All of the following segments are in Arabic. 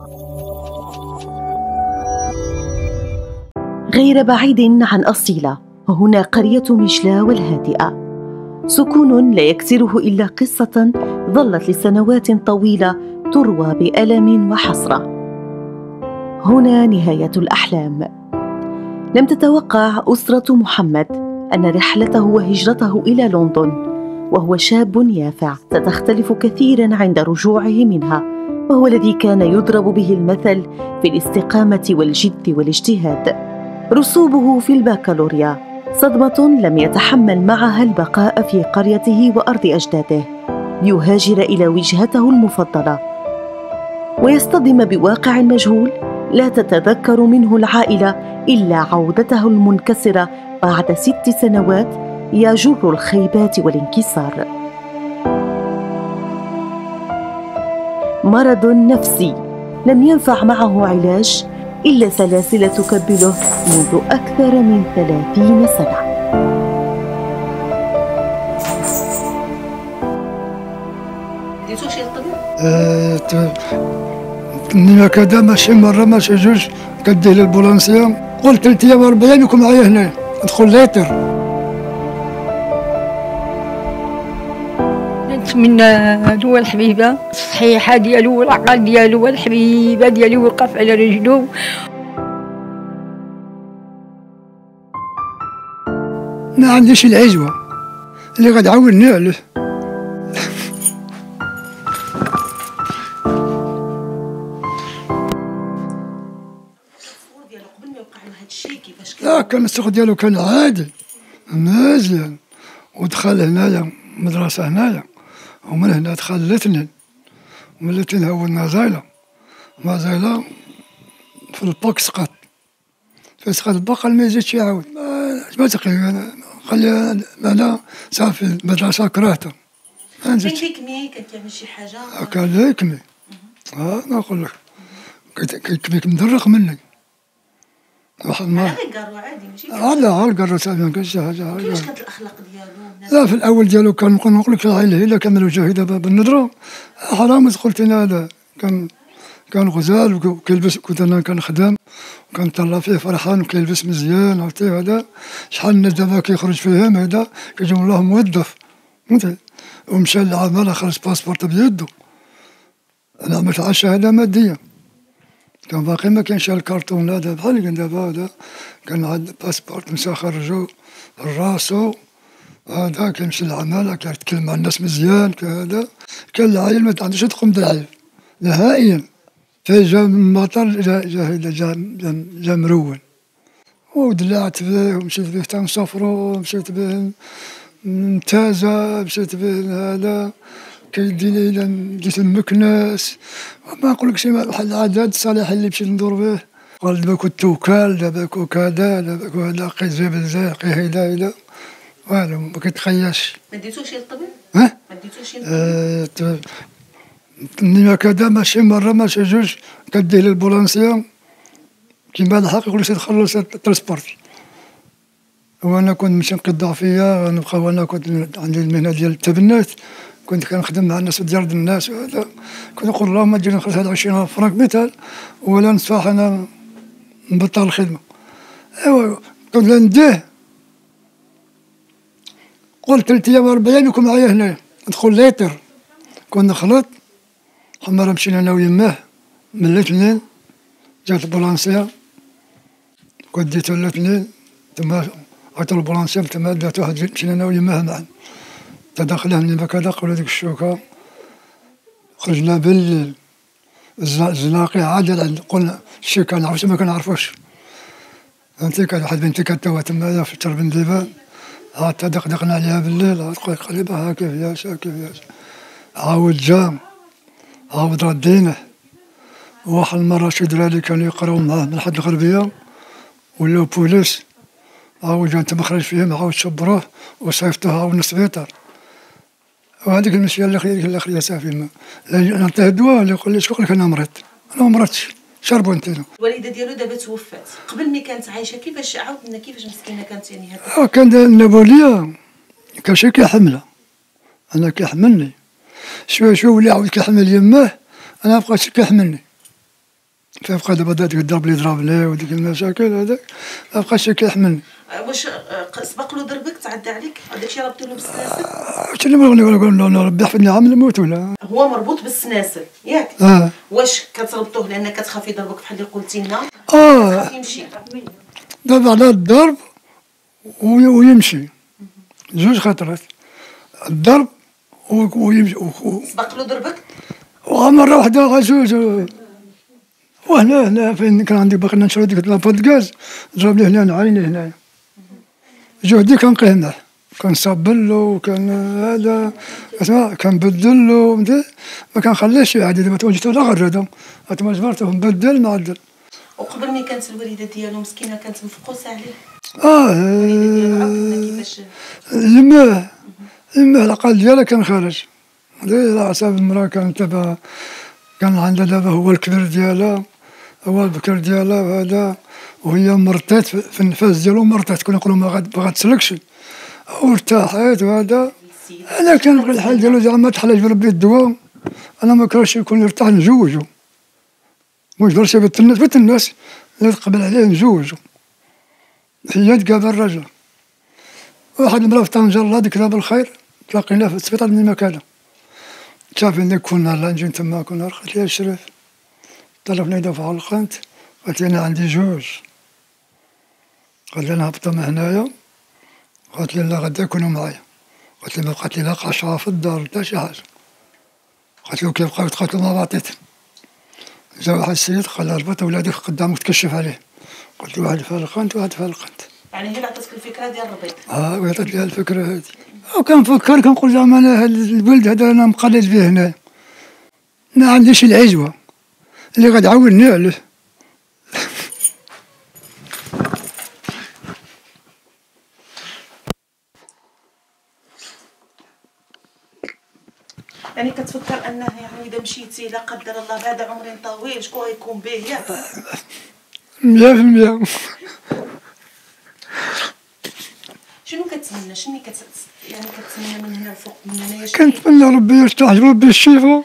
غير بعيد عن أصيلة، هنا قرية مجلا والهادئة، سكون لا يكسره إلا قصة ظلت لسنوات طويلة تروى بألم وحسرة. هنا نهاية الأحلام. لم تتوقع أسرة محمد أن رحلته وهجرته إلى لندن وهو شاب يافع ستختلف كثيرا عند رجوعه منها، وهو الذي كان يضرب به المثل في الاستقامة والجد والاجتهاد. رسوبه في البكالوريا صدمة لم يتحمل معها البقاء في قريته وأرض أجداده، ليهاجر إلى وجهته المفضلة ويصطدم بواقع مجهول لا تتذكر منه العائلة إلا عودته المنكسرة بعد 6 سنوات يجر الخيبات والانكسار. مرض نفسي لم ينفع معه علاج إلا سلاسل تكبله منذ أكثر من 30 سنة. ديتو شي الطبيب؟ تنين كذا ماشي مرة ماشي جوج كديه للبولانسية، قلت 3 أيام 40 يكون معايا هنا ندخل ليتر. نتمنى هو الحبيبة الصحيحة ديالو والعقل ديالو والحبيبة ديالو وقف على رجلو. ما عنديش العزوة اللي غتعاونني عليه. لا كان السوق ديالو كان عادي مزيان، ودخل هنايا مدرسة هنايا، ومن هنا دخل الاثنين، ومن الاثنين هو النزايلة، مازايلة في الباك سقط، في سقط الباقة ما يزيدش يعاود، ما تقريبا خلي أنا صافي المدرسة كرهتها. كان كيكمي كان كيعمل شي حاجة؟ كان يكمي، نقول لك كيكميك مدرق مني. على الكارو عادي ماشي؟ على الكارو صافي ما كانش حاجة. كيفاش كانت الأخلاق ديالو؟ لا في الأول ديالو كان نقول لك العائلة إلا كملوا جاهدة بالنضرة حرام قلت أنا هذا كان غزال وكيلبس، كنت أنا كنخدم وكنطلع فيه فرحان وكيلبس مزيان عرفتي هذا. شحال الناس دابا كيخرج فيهم هذا كيجيو الله موظف فهمتي، ومشى للعمل خرج باسبورت بيدو. أنا عملت على شهادة مادية، كان باقي ما كانش الكارتون هذا بحال كان دابا هذا، كان عاد باسبورت مشى خرجو راسو هذا كيمشي للعمل كيتكلم مع الناس مزيان كهذا. كان العائل ما عندوش تقوم بالعائل نهائيا، جا من المطر جا مرون، ودلعت به ومشيت به تنسافرو، مشيت به ممتازة، مشيت به هذا كيديني إلى جيت المكناس، ما نقولكش بحال العدد الصالح اللي مشيت ندور به. قال دابا كنت وكال، دابا كذا، دابا هذا قي جبل زاقي هيدا والو ما كيتخياش. ما ديتوش للطبيب؟ ما ديتوش للطبيب؟ تنين كذا ماشي مرة ماشي جوج كديه للبولانسية كيما الحق يقول لك تخلص الترونسبورت. وانا كنت نمشي نقي الضعفية نبقى، وانا كنت عندي المهنة ديال التبنات، كنت كنخدم مع الناس ديال الناس وهذا، كنت نقول اللهم تجيني نخرج هاد 20 فرانك مثال ولا نصبح انا نبطل الخدمة. ايوا كنت نديه، قلت 3 أيام 40 يكون معايا هنايا ندخل ليتر. كنا نخلط مرة مشينا انا ويماه من الاثنين، جات البولانسية كنت ديتو الاثنين تما عطا البولانسية تما دات واحد مشينا انا ويماه معا تدخلنا من هكذا قبل ديك الشوكة، خرجنا بالليل الزناقي عاد قلنا الشي كنعرفوش ما كنعرفوش فهمتي. كان واحد بنتي كتوا تمايا في تربن ديبان، عاد دقدقنا عليها بالليل، عاد قلت قلبها كيفاش كيفاش، عاود جا عاود ردينه. واحد المرة شي دراري كانوا يقراو معاه من حد الغربية ولاو بوليس، عاود جا تما خرج فيهم عاود شبروه وصيفطوه عاود للسبيطار. وهذيك المشيه اللي خليها صافي نعطيه الدواء اللي يقول لي شكون لك انا مريض، انا ما مرضتش شربوا انتينا. الوالده ديالو دابا توفات، قبل ملي كانت عايشه كيفاش عاودنا كيفاش مسكينه كانت يعني هذا؟ كان النابوليه كان شي كيحملها، انا كيحملني شويه شويه ولا عاود كيحمل يماه، انا بقيت كيحملني فيبقى دابا داك الضرب اللي ضربني وديك المشاكل هذاك مابقاش كيحملني. واش سبق له ضربك تعدى عليك؟ هذاك الشيء ربطوا له بالسلاسل؟ شنو نقول له ربي يحفظني عام الموت ولا؟ هو مربوط بالسلاسل ياك؟ واش كتربطوه لان كتخاف يضربك بحال اللي قلتي لنا؟ كتخاف يمشي. دابا على الضرب ويمشي جوج خطرات، الضرب ويمشي. سبق له ضربك؟ ومره واحده غا جوج، وهنا فين كان عندي باقي نشرو ديك لابود غاز ضربني هنا عيني هنايا. جهدي كنقيه معاه، كنصبلو وكان هذا كنبدلو ما كنخليش عادي. دابا توجدتو لا غير هذا ما جبرته نبدل معدل. وقبل ملي كانت الوالده ديالو مسكينه كانت مفقوسه عليه؟ كيفاش يماه العقل ديالها كان خارج على حساب المراه. كانت دابا كان عندها دابا هو الكبير ديالها، هو البكر ديالها وهذا، وهي مرتات في النفاس ديالو، مرتات كنا نقولوا ما غاتسلكش وارتاحت وهذا. انا كنبغي الحال ديالو زعما تحلاش بربي الدواء، انا ما كرهتش يكون يرتاح نزوجو، واش برشا بنت الناس اللي تقبل عليه نزوجو هي تقابل الرجل. واحد المراه في طنجة الله يذكرها بالخير تلاقينا في السبيطار من مكانه، شافني كنا لا نجي تما كنا، قالت لي الشريف طلبني دفع القنت، قالت لي انا عندي جوج، قالت لي انا هبطوا من هنايا، قالت لي لا غدا يكونوا معايا، قالت لي ما بقات لي لا قشره في الدار حتى شي حاجه، قالت له كي بقاو يتقاتلوا ما بعطيت. جا واحد السيد قال لها ربط ولادك قدامك تكشف عليه، قلت له واحد في القنت وواحد في القنت. يعني هي اللي عطاتك الفكره ديال الربيط؟ وعطات لي الفكره هذه. وكنفكر كنقول زعما انا هاد الولد هذا انا مقلد به هنا، ما عنديش العجوه اللي غتعاونني عليه. يعني كتفكر انه يعني اذا مشيتي لا قدر الله بعد عمر طويل شكون غيكون به ياك؟ 100%. شنو كتمنى؟ شنو يعني كتمنى من هنا الفوق من هنايا؟ كنتمنى ربي يرتاح ربي الشفا.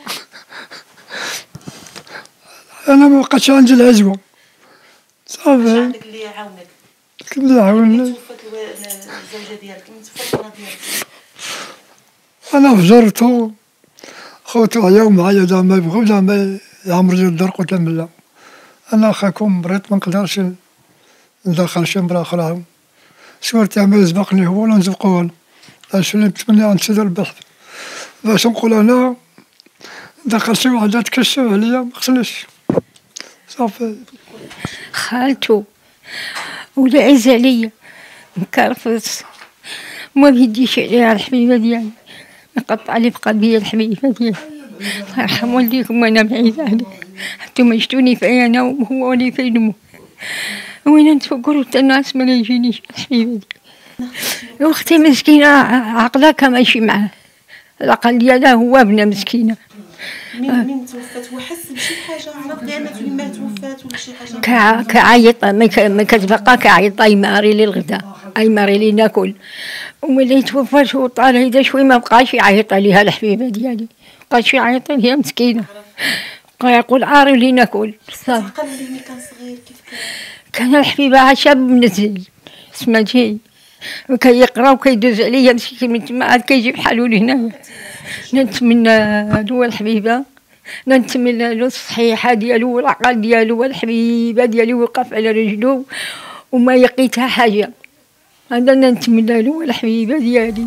انا ما بقاتش عندي العزوه صافي. عندك اللي يعاونك؟ اللي يعاونني. توفات الزوجه ديالك؟ من توفات المراه ديالك؟ انا فجرتو خوتو عياو معايا زعما يبغيو زعما يعمروا لي الدار، قلت لهم لا انا خاكم مريض ما نقدرش ندخل شي مرا اخرى، شورت عمل سبقني هو ولا نسبقو انا، اش اللي نتمنى عند سيدي البحث باش نقول انا دخل شي وحده تكشف عليا ما خصنيش صافي. خالته ولا عز عليا مكرفص ما بيديش عليها الحبيبه ديالي، نقطع لي بقلبي الحبيبه ديالي، الله يرحم والديكم وانا بعيده عليه، حتى جتوني في انا وهو اللي في دمه، وين نتفكروا حتى الناس ما يجينيش الحبيبه ديالي. اختي مسكينه عقلها ماشي معاه، العقل ديالها هو ابنه مسكينه. من توفات هو حس بشي حاجه؟ عرف بان تما توفات ولا شي حاجه؟ كعيطه ما كتبقى كعيطه يماري لي الغداء يماري لي ناكل، وملي توفات وطال هيدا شوي ما بقاش يعيط عليها الحبيبه ديالي، بقاش يعيط عليها مسكينه، بقى يقول عاري لي ناكل صافي. عقل ملي كان صغير كيف كان الحبيبه شاب منزل سمعتي، وكيقرا وكيدوز عليا مسكين من تما عاد كيجي بحالو لهنايا. نتمنى هو الحبيبه، نتمنى له الصحيحه ديالو والعقل ديالو والحبيبه ديالو ويوقف على رجلو وما يقيتها حاجه، هذا نتمنى له الحبيبه ديالي.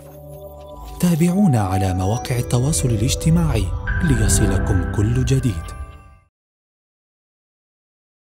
تابعونا على مواقع التواصل الاجتماعي ليصلكم كل جديد.